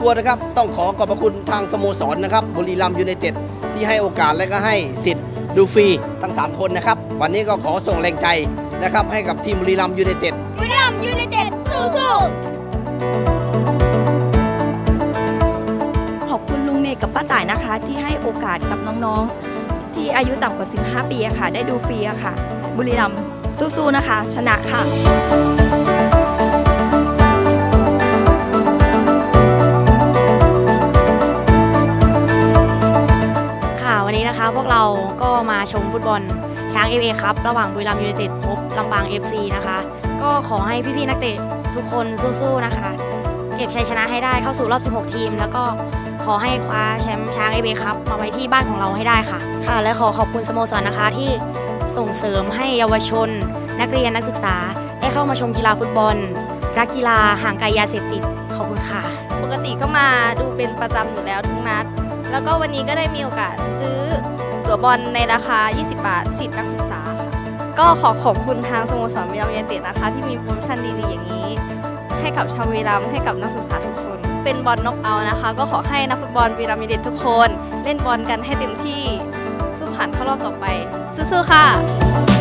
ตัวนะครับต้องขอขอบพระคุณทางสโมสรนะครับบุรีรัมย์ยูไนเต็ดที่ให้โอกาสและก็ให้สิทธิ์ดูฟรีทั้ง3คนนะครับวันนี้ก็ขอส่งแรงใจนะครับให้กับทีมบุรีรัมย์ยูไนเต็ดสู้ขอบคุณลุงเนกกับป้าต่ายนะคะที่ให้โอกาสกับน้องๆที่อายุต่ำกว่า15ปีค่ะได้ดูฟรีค่ะบุรีรัมย์สู้ๆนะคะชนะค่ะวันนี้นะคะพวกเราก็มาชมฟุตบอลช้าง FA ครับระหว่างบุรีรัมย์ยูไนเต็ดพบลำปาง FC นะคะก็ขอให้พี่ๆนักเตะทุกคนสู้ๆนะคะเก็บชัยชนะให้ได้เข้าสู่รอบ16ทีมแล้วก็ขอให้คว้าแชมป์ช้าง FA ครับมาไว้ที่บ้านของเราให้ได้ค่ะและขอขอบคุณสโมสรนะคะที่ส่งเสริมให้เยาวชนนักเรียนนักศึกษาได้เข้ามาชมกีฬาฟุตบอลรักกีฬาห่างไกลยาเสพติดขอบคุณค่ะปกติก็มาดูเป็นประจำอยู่แล้วทุกนัดแล้วก็วันนี้ก็ได้มีโอกาสซื้อตั๋วบอลในราคา20 บาทสิทธินักศึกษาค่ะก็ขอขอบคุณทางสโมสรบุรีรัมย์ยูไนเต็ดนะคะที่มีโปรโมชั่นดีๆอย่างนี้ให้กับชาวบุรีรัมย์ให้กับนักศึกษาทุกคนเป็นบอลน็อกเอาท์นะคะก็ขอให้นักฟุตบอลบุรีรัมย์ยูไนเต็ดทุกคนเล่นบอลกันให้เต็มที่เพื่อผ่านเข้ารอบต่อไปสู้ๆค่ะ